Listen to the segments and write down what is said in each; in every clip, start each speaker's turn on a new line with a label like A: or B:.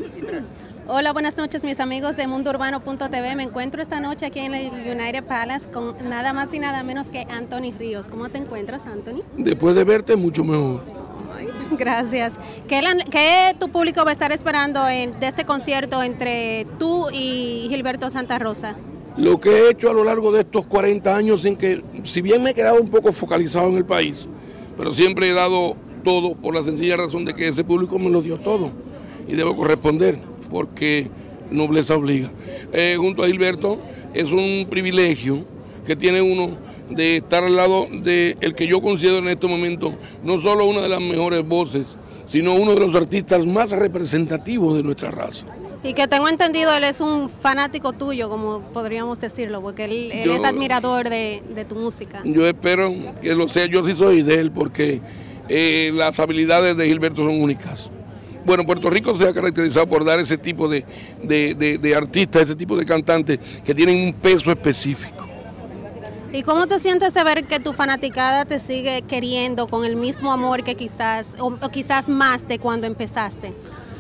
A: Hola, buenas noches mis amigos de mundourbano.tv. Me encuentro esta noche aquí en el United Palace con nada más y nada menos que Anthony Ríos. ¿Cómo te encuentras, Anthony?
B: Después de verte, mucho mejor.
A: Ay, gracias. ¿Qué tu público va a estar esperando de este concierto entre tú y Gilberto Santa Rosa?
B: Lo que he hecho a lo largo de estos 40 años, en que, si bien me he quedado un poco focalizado en el país, pero siempre he dado todo por la sencilla razón de que ese público me lo dio todo y debo corresponder, porque nobleza obliga. Junto a Gilberto es un privilegio que tiene uno de estar al lado de el que yo considero en este momento no solo una de las mejores voces, sino uno de los artistas más representativos de nuestra raza.
A: Y que tengo entendido, él es un fanático tuyo, como podríamos decirlo, porque él es admirador de tu música.
B: Yo espero que lo sea, yo sí soy de él, porque las habilidades de Gilberto son únicas. Bueno, Puerto Rico se ha caracterizado por dar ese tipo de artistas, ese tipo de cantantes que tienen un peso específico.
A: ¿Y cómo te sientes de ver que tu fanaticada te sigue queriendo con el mismo amor que quizás, o quizás más de cuando empezaste?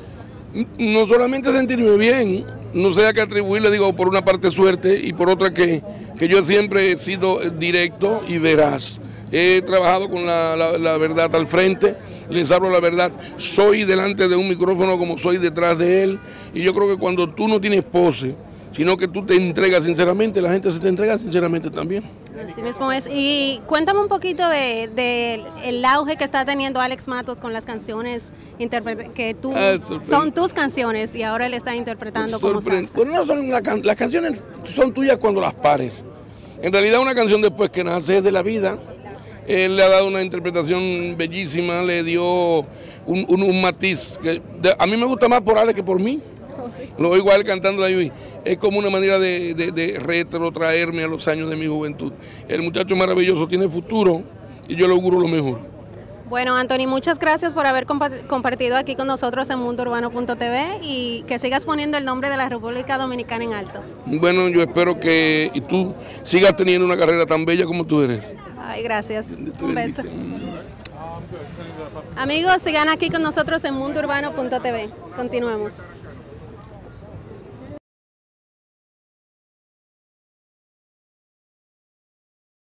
B: No solamente sentirme bien, no sé a qué atribuirle, digo, por una parte suerte y por otra que yo siempre he sido directo y veraz. He trabajado con la verdad al frente, les hablo la verdad, soy delante de un micrófono como soy detrás de él, y yo creo que cuando tú no tienes pose, sino que tú te entregas sinceramente, la gente se te entrega sinceramente también.
A: Así mismo es. Y cuéntame un poquito el auge que está teniendo Alex Matos con las canciones que son tus canciones y ahora él está interpretando como salsa.
B: Bueno, no son las canciones son tuyas cuando las pares. En realidad una canción después que nace es de la vida. Él le ha dado una interpretación bellísima, le dio un matiz que a mí me gusta más por Alex que por mí. Lo oigo a él cantando ahí, es como una manera de retrotraerme a los años de mi juventud. El muchacho maravilloso, tiene futuro y yo le auguro lo mejor.
A: Bueno, Anthony, muchas gracias por haber compartido aquí con nosotros en mundourbano.tv y que sigas poniendo el nombre de la República Dominicana en alto.
B: Bueno, yo espero que tú sigas teniendo una carrera tan bella como tú eres.
A: Ay, gracias. Un beso. Amigos, sigan aquí con nosotros en mundourbano.tv. Continuemos.